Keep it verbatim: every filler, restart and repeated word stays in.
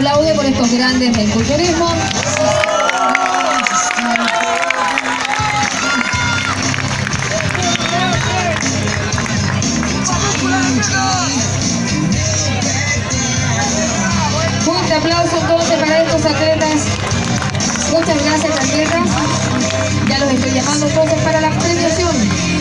aplaude por estos grandes del culturismo. Fuerte aplauso entonces para estos atletas. Muchas gracias, atletas. Ya los estoy llamando entonces para la premiación.